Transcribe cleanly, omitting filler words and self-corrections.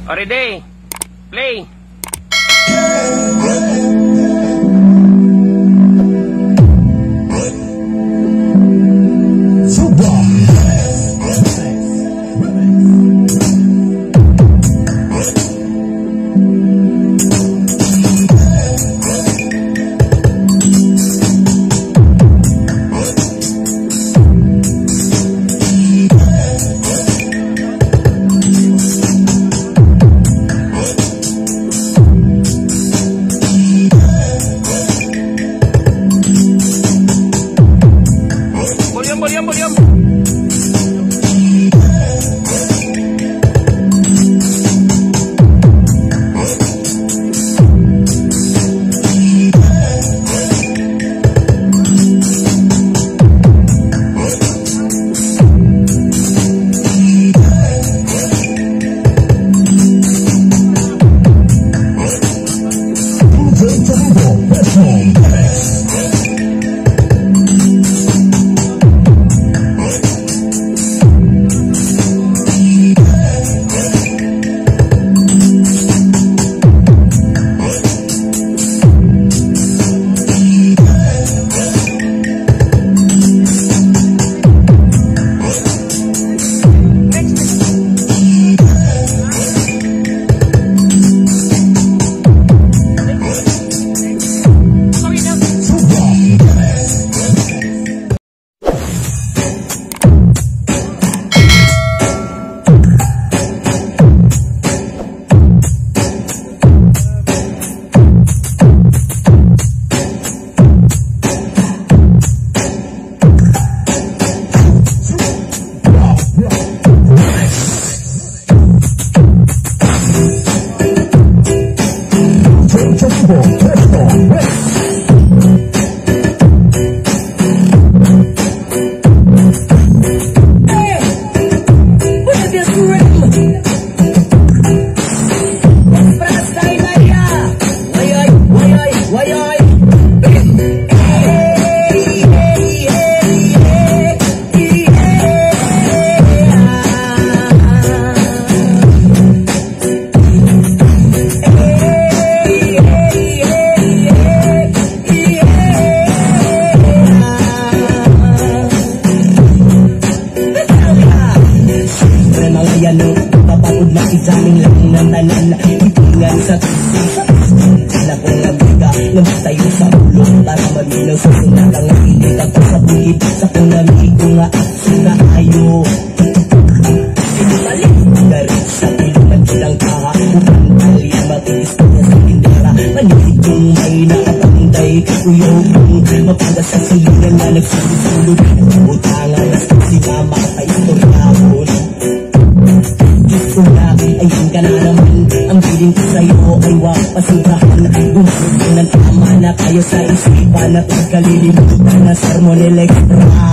Ready? Play! Volume. Examine lang ng tanan, itingan sa na kung nabiga, tayo sa ulo para maminaw sa sinatang nakilig ako sa bukid sa kung namigo nga suna ayo sinibalik garit sa pilungan silang kaha upang talya matiis niya sa tindera manisig kong may nakapanday uyong mapagas sa silingan na nagsusulod utangan na si mama sa istoryahon. Ayun ka na naman, ang piling ko sa'yo ay wag pasirahan. Gumamit ko ng tama na kayo sa isipan at kalilimutan na sermon electra.